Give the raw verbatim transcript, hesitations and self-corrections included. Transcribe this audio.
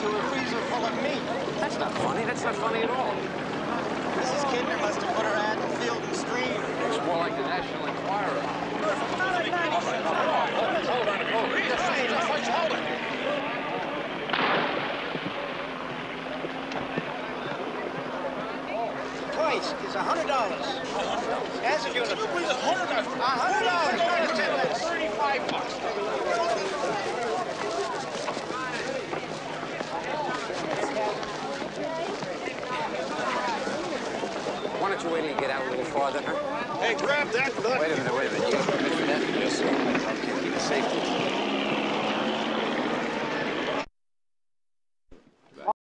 to a freezer full of meat. That's not funny. That's not funny at all. Missus Kidner must have put her ad in Field and Stream. It's more like the National Enquirer. Hold on, hold on, hold on. Just, just, just hold it. Twice is a hundred dollars. As a unit. Can you believe a hundred dollars? A hundred dollars. Thirty-five bucks. Why don't you wait till you get out a little farther, huh? Hey, grab that. Wait a minute, wait a minute. You got permission for that? Yes, sir. Okay, keep it safe.